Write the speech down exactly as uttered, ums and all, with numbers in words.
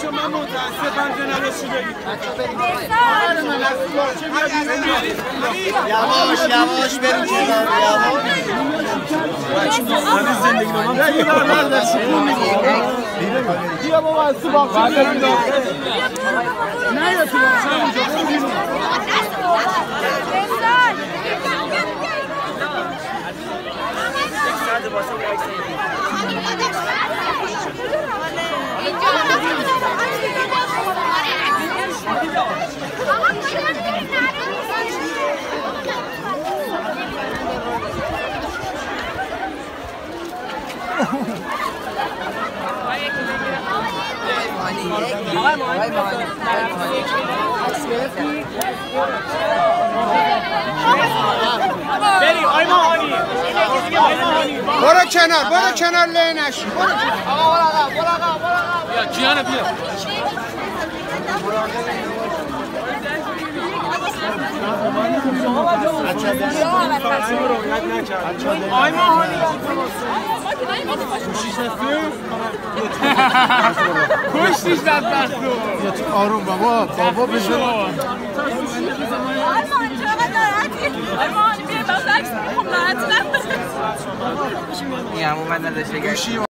بچه من متاسفم که نداشتی بگید یواش یواش بریم کنار یواش زندگی بیا بابا از تو باقی نه یا تو برو کنار برو کنار لینش برو آقا برو آقا برو آقا بیا کیانه بیا آی ماهانی کشتیش بدبخت رو بیا تو آروم بابا بابا بزن آرمان چقدر ناراحتی آرمان بیا بس عکس میخوام ناراحت نباشه این همون من نداشته